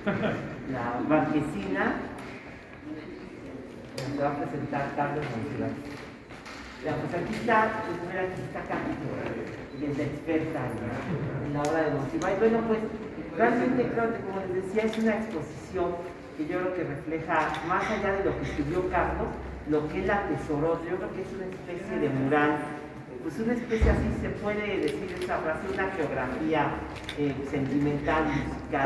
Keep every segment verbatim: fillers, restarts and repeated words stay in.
la marquesina, se va a presentar Carlos Monsiváis. Pues aquí está, pues mira, aquí está Carlos, que es la experta en la, en la obra de Monsiváis. Bueno, pues realmente creo que, como les decía, es una exposición que yo creo que refleja, más allá de lo que escribió Carlos, lo que él atesoró. Yo creo que es una especie de mural, pues una especie, así se puede decir esa frase, una geografía eh, sentimental, musical,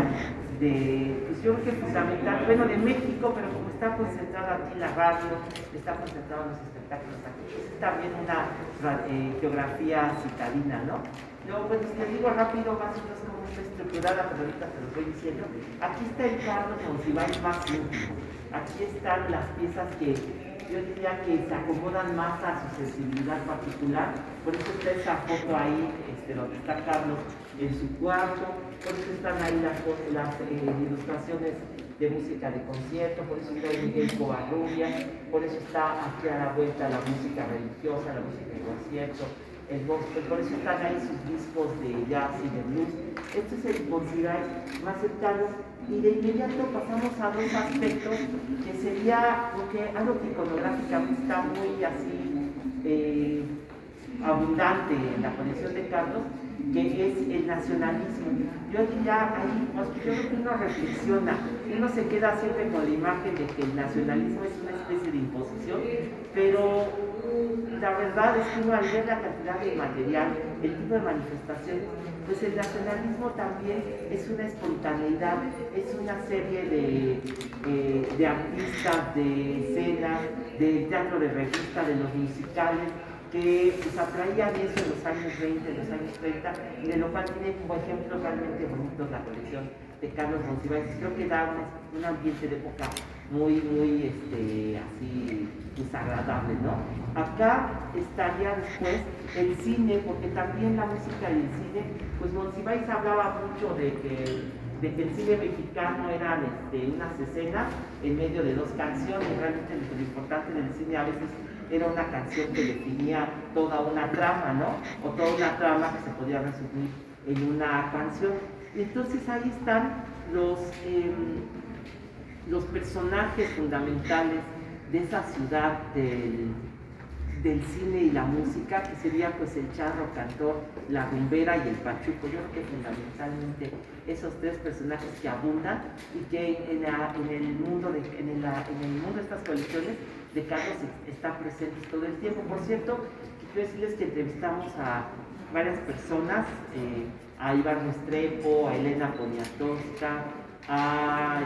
de, pues yo creo que fundamental, bueno, de México, pero como está concentrada aquí la radio, está concentrado en los espectáculos aquí, pues es también una eh, geografía citadina, ¿no? Luego, pues les digo rápido, más o menos cómo está estructurada, pero ahorita te lo voy diciendo. Aquí está el Carlos Monsiváis más íntimo. Aquí están las piezas que yo diría que se acomodan más a su sensibilidad particular. Por eso está esa foto ahí, este, donde está Carlos en su cuarto. Por eso están ahí las, las eh, ilustraciones de música de concierto. Por eso está Miguel Covarrubias. Por eso está aquí a la vuelta la música religiosa, la música de concierto. El gospel, por eso están ahí sus discos de jazz y de blues. Este es el Monsiváis más cercano, y de inmediato pasamos a dos aspectos que sería, porque algo que iconográficamente está muy así eh, abundante en la colección de Carlos, que es el nacionalismo. Yo aquí ya ahí, pues, yo creo que uno reflexiona, uno se queda siempre con la imagen de que el nacionalismo es una especie de imposición, pero la verdad es que uno, al ver la cantidad de material, el tipo de manifestaciones, pues el nacionalismo también es una espontaneidad, es una serie de, eh, de artistas, de escena, de teatro de revista, de los musicales, que pues atraían eso en los años veinte, en los años treinta, y de lo cual tiene como ejemplos realmente bonitos la colección de Carlos Monsiváis. Creo que da un, un ambiente de época muy, muy, este, así, desagradable, ¿no? Acá estaría después el cine, porque también la música y el cine, pues Monsiváis hablaba mucho de que, de que el cine mexicano eran este, unas escenas en medio de dos canciones. Realmente lo importante del cine a veces era una canción que definía toda una trama, ¿no? O toda una trama que se podía resumir en una canción. Entonces ahí están los, eh, los personajes fundamentales de esa ciudad del, del cine y la música, que sería pues el charro cantor, la rumbera y el pachuco. Yo creo que fundamentalmente esos tres personajes que abundan y que en, la, en, el, mundo de, en, la, en el mundo de estas colecciones de Carlos están presentes todo el tiempo. Por cierto, quiero decirles que entrevistamos a varias personas, eh, a Iván Restrepo, a Elena Poniatowska, a, a,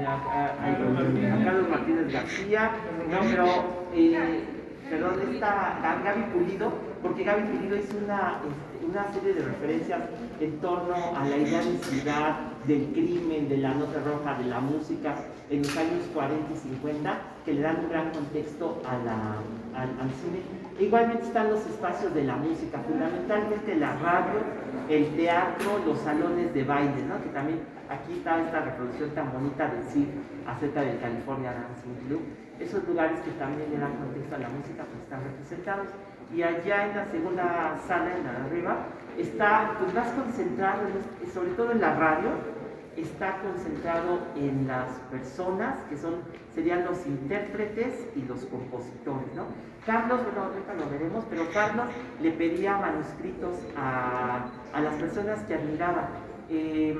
a, a Carlos Martínez García, no, pero eh, perdón, está Gaby Pulido, porque Gaby Pulido hizo una, una serie de referencias en torno a la idea de ciudad, del crimen, de la nota roja, de la música en los años cuarenta y cincuenta, que le dan un gran contexto a la, al, al cine. Igualmente están los espacios de la música, fundamentalmente la radio, el teatro, los salones de baile, ¿no? Que también aquí está esta reproducción tan bonita del C I R acerca del California Dancing Club. Esos lugares que también le dan contexto a la música pues están representados. Y allá en la segunda sala, en la de arriba, está pues más concentrado, sobre todo en la radio, está concentrado en las personas que son, serían los intérpretes y los compositores, ¿no? Carlos, bueno, ahorita lo veremos, pero Carlos le pedía manuscritos a, a las personas que admiraba. Eh,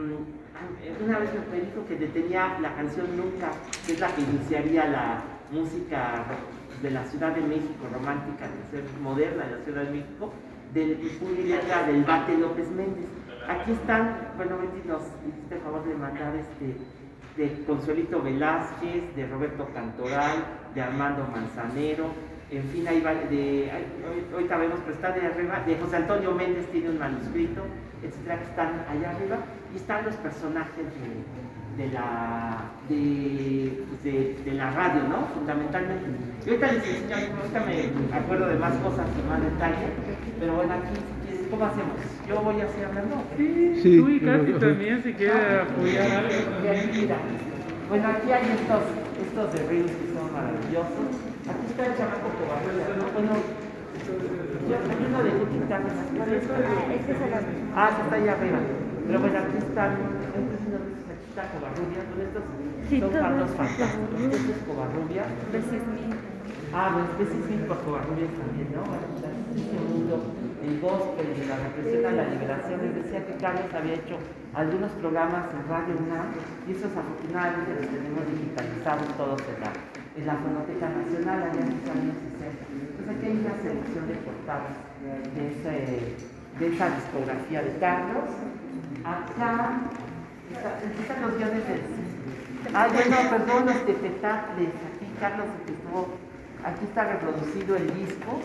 una vez me dijo que le tenía la canción Nunca, que es la que iniciaría la música de la Ciudad de México, romántica, de ser moderna de la Ciudad de México, del letra del Bate López Méndez. Aquí están, bueno, Betty nos hiciste el favor de mandar este, de Consuelito Velázquez, de Roberto Cantoral, de Armando Manzanero, en fin, ahí va, de, ahorita vemos, pero está de arriba, de José Antonio Méndez tiene un manuscrito, etcétera, que están allá arriba, y están los personajes de, de, la, de, de, de la radio, ¿no? Fundamentalmente. Y ahorita les enseño, ahorita me acuerdo de más cosas y más detalle, pero bueno, aquí, ¿cómo hacemos? ¿Yo voy así hablando? Sí, sí, tú y Katy también, si quiere ah, apoyar algo. Mira, bueno, aquí hay estos, estos de Reels que son maravillosos. Aquí está el chamaco Covarrubias, ¿no? Bueno, yo aquí uno de Lucky Carlos. Ah, este es el otro. Ah, ese está allá arriba. Pero bueno, aquí están, este es uno de esos aquí. Chiquita Covarrubias, bueno, estos Sí, son todos patos son fantásticos. Covarrubias. Este es Covarrubias. Veces mil. Ah, bueno, especies mil por Covarrubias también, ¿no? Este mundo, el gospel de la represión a la liberación. Les decía que Carlos había hecho algunos programas en Radio UNAM y esos afortunadamente los tenemos digitalizados todos en la, en la Fonoteca Nacional allá en los años sesenta. Entonces aquí hay una selección de portadas de, ese, de esa discografía de Carlos. Acá están los guiones del... Ah, bueno, perdón, los de Petacles. Aquí Carlos estuvo... Aquí está reproducido el disco.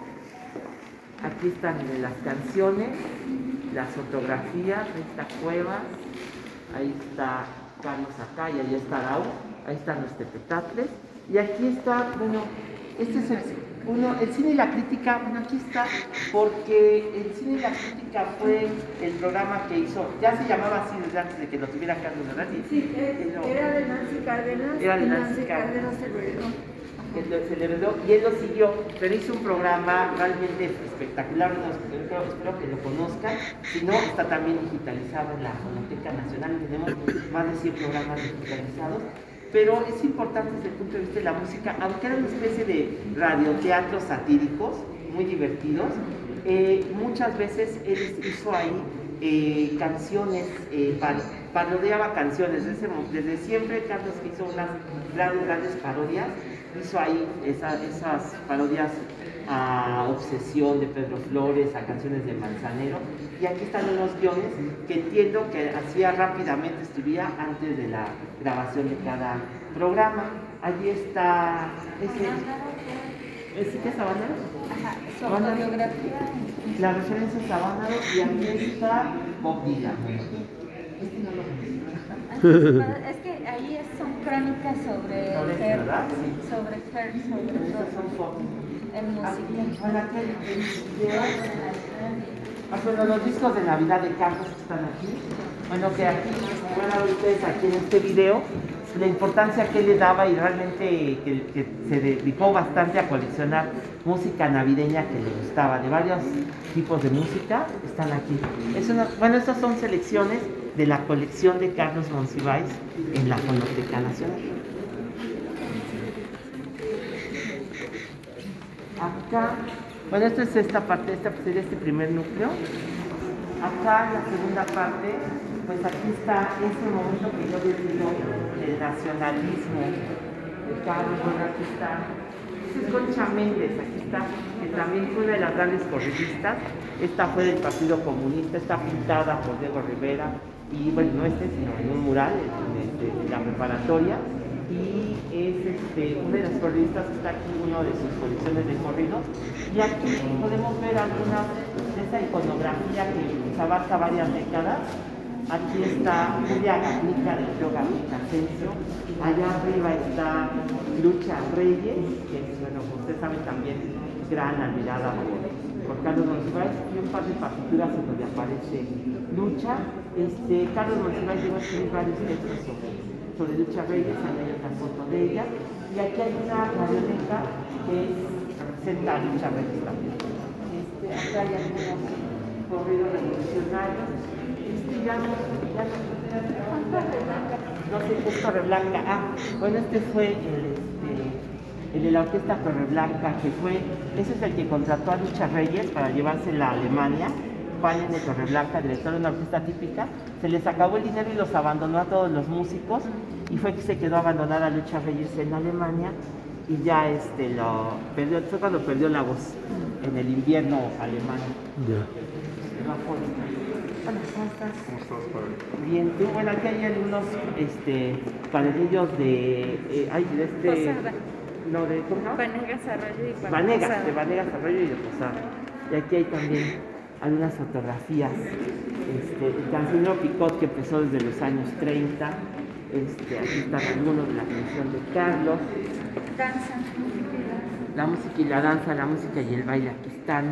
Aquí están las canciones, las fotografías, ahí está Cuevas, ahí está Carlos acá y ahí está Raúl, ahí están los tepetatles. Y aquí está, bueno, este es el, uno, el cine y la crítica, bueno, aquí está, porque el cine y la crítica fue el programa que hizo, ya se llamaba así desde antes de que lo tuviera Carlos, ¿verdad? Sí, Sí, es, era de Nancy Cárdenas, era de y Nancy Nancy Cárdenas. Cárdenas se lo heredó. Se le heredó y él lo siguió, pero hizo un programa realmente espectacular, no, espero, espero que lo conozcan. Si no, está también digitalizado en la Fonoteca Nacional, tenemos más de cien programas digitalizados, pero es importante desde el punto de vista de la música, aunque era una especie de radioteatros satíricos, muy divertidos, eh, muchas veces él hizo ahí eh, canciones, eh, par, parodiaba canciones, desde, desde siempre Carlos hizo unas grandes, grandes parodias. Hizo ahí esa, esas parodias a Obsesión de Pedro Flores, a canciones de Manzanero, y aquí están unos guiones que entiendo que hacía rápidamente, escribía antes de la grabación de cada programa. Allí está ese... ¿Ese qué es Sabanero? Ajá, su autobiografía. La referencia es Sabanero, y aquí está Bob Dylan. Este no lo conozco. Es que ahí son crónicas sobre Sobre Fer, ¿verdad? Sí. sobre Fer, sobre Estas todo son fotos. en música. Bueno, aquí el, el video. Ah, bueno, los discos de Navidad de Carlos que están aquí. Bueno, que aquí, van a ver ustedes aquí en este video, la importancia que él le daba y realmente que, que se dedicó bastante a coleccionar música navideña que le gustaba, de varios tipos de música, están aquí. Es una, bueno, estas son selecciones de la colección de Carlos Monsiváis en la Fonoteca Nacional. Acá, bueno, esto es esta parte, esta sería este primer núcleo. Acá, la segunda parte, pues aquí está ese momento que yo les digo, el nacionalismo de Carlos. Bueno, aquí está, esta es Concha Méndez, aquí está, que también fue una de las grandes correístas. Esta fue del Partido Comunista, está pintada por Diego Rivera, y bueno, no este, sino en un mural en, en, en la preparatoria. Y es este, una de las corridistas, está aquí uno de sus colecciones de corridos, y aquí podemos ver alguna de esa iconografía que pues, abarca varias décadas. Aquí está Julia Garnica de Yo Garnica Asensio, allá arriba está Lucha Reyes, que bueno, ustedes saben también, gran admirada por, por Carlos Monsiváis, y un par de partituras en donde aparece Lucha. Este, Carlos Monsiváis llegó a escribir varios textos sobre, sobre Lucha Reyes, hay otra foto de ella, y aquí hay una marioneta que es Senta Lucha Reyes también. Este, acá hay algunos corridos revolucionarios. Este, ya no, ya no, no sé qué es Torreblanca. Ah, bueno, este fue el, este, el de la orquesta Torreblanca, que fue, ese es el que contrató a Lucha Reyes para llevársela a Alemania. Juan N. Torreblanca, director de una orquesta típica, se les acabó el dinero y los abandonó a todos los músicos, y fue que se quedó a abandonar a Lucha Reyes en Alemania, y ya este lo perdió, fue cuando perdió la voz en el invierno alemán. Ya. Bueno, ¿cómo estás? ¿Cómo estás, padre? Bien, tú, bueno, aquí hay algunos este, panelillos de, eh, ay, de este... Posada. No, de, ¿cómo se llama? Vanegas Arroyo y Vanegas, Posada. de Vanegas Arroyo y de Posada. Y aquí hay también algunas fotografías. Este, el cancionero Picot, que empezó desde los años treinta. Este, aquí están algunos de la canción de Carlos. Danza. La música y la danza, la música y el baile, aquí están.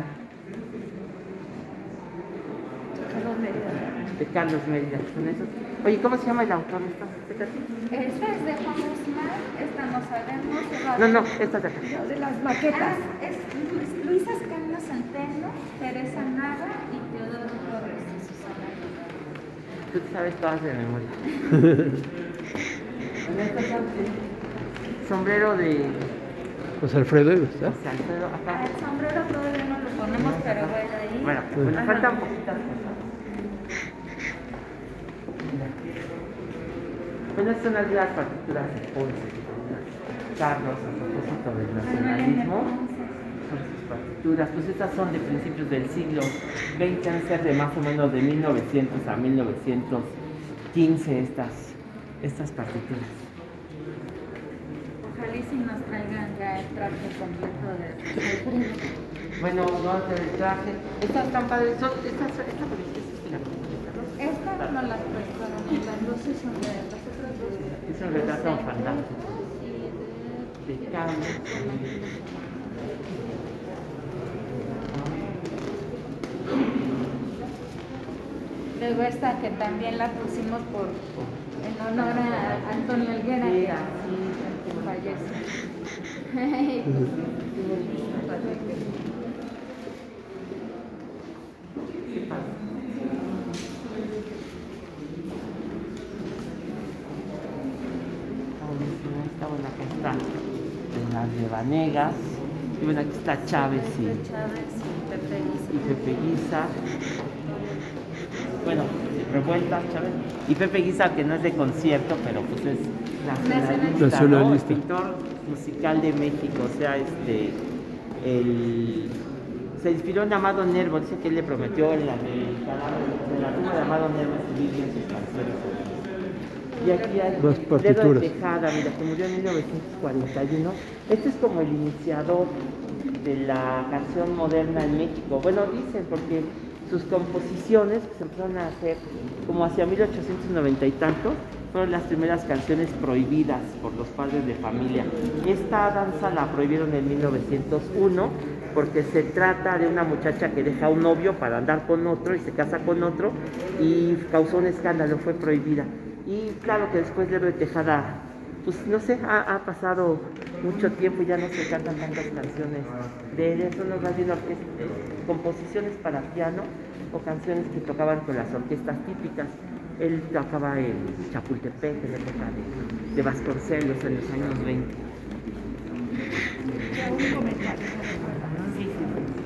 Carlos Mérida. De Carlos Mérida, son esos. Oye, ¿cómo se llama el autor de esta? Esta es de Juan Guzmán, esta no sabemos. No, no, esta de acá. No, de las maquetas. Ah, es Luis- Luisa Escano Centeno, Teresa Nava y Teodoro Torres y Susana. tú te sabes todas de memoria. Bueno, este es el sombrero de José Alfredo, ¿está? José Alfredo, acá. El sombrero todavía no lo ponemos, pero bueno, ahí. Bueno, pues nos faltan poquitas cosas. Bueno, estas son algunas partituras de Ponce, Carlos, a propósito del nacionalismo. Son sus partituras, pues estas son de principios del siglo veinte, han de ser de más o menos de mil novecientos a mil novecientos quince estas, estas partituras. Ojalá y si nos traigan ya el traje completo de. Bueno, vamos a hacer el traje. Estas están padres, son, estas, esta por ejemplo, es la Estas no las prestaron, las luces son de las otras dos. es un retrato fantástico de Carlos. Luego esta que también la pusimos por en honor a Antonio Helguera, Sí, que, así, que fallece. ¿Qué pasa? Está buena, acá está de las de Vanegas. Y bueno, aquí está Chávez y, Chávez y Pepe y Pepe Guisa. Bueno, revuelta, Chávez. Y Pepe Guisa, que no es de concierto, pero pues es nacionalista, Nacionalista. ¿no? Pintor musical de México, o sea, este, el, se inspiró en Amado Nervo, dice que él le prometió en la, en la tumba de Amado Nervo escribir bien sus canciones. Y aquí hay Las Dedo partituras. de Tejada, mira, que murió en mil novecientos cuarenta y uno. Este es como el iniciador de la canción moderna en México. Bueno, dicen, porque sus composiciones, que se empezaron a hacer como hacia mil ochocientos noventa y tanto, fueron las primeras canciones prohibidas por los padres de familia. Esta danza la prohibieron en mil novecientos uno porque se trata de una muchacha que deja a un novio para andar con otro y se casa con otro y causó un escándalo, fue prohibida. Y claro que después Dedo de Tejada, pues no sé, ha, ha pasado mucho tiempo y ya no se cantan tantas canciones de él. Eso no más bien orquest- composiciones para piano o canciones que tocaban con las orquestas típicas. Él tocaba en Chapultepec en la época de, de Vasconcelos en los años veinte. Un comentario. Sí, sí.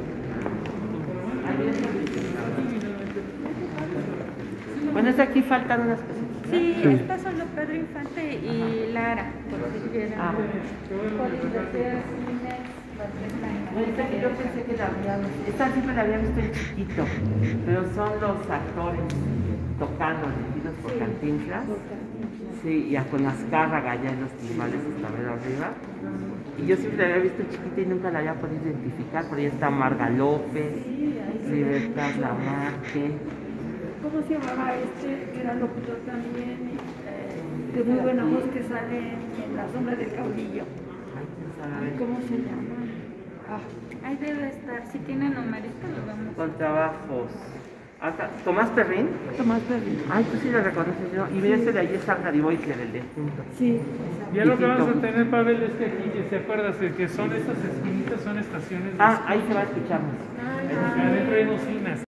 Bueno, es aquí faltan unas cosas. Sí, estas son los Pedro Infante y Lara, por si quieren. Ah. Policías, Inés, las que están en Bueno, esta que yo pensé que la había visto, esta siempre la había visto en chiquito, pero son los actores tocando, dirigidos por Cantinflas. Sí, y a con Azcárraga ya en los timbales hasta ver arriba. Y yo siempre la había visto chiquita y nunca la había podido identificar. Por ahí está Marga López, Libertad Lamarque. ¿Cómo se llamaba este? Que era locutor también, eh, de muy buena voz, que sale en La Sombra del Caudillo. Ay, quién sabe. ¿Cómo se llama? Ah, Ahí debe estar, si tiene numerito lo vamos. Con trabajos. Acá, Tomás Perrín. Tomás Perry. Ay, tú sí lo reconoces, ¿no? Y mira, ese de ahí es Arcadi Boyker, el de junto. Sí, Ya lo que vamos a tener, Pavel, es que aquí, ¿te acuerdas? De que son estas esquinitas, son estaciones de Ah, ahí se va a escuchar. Adentro hay bocinas.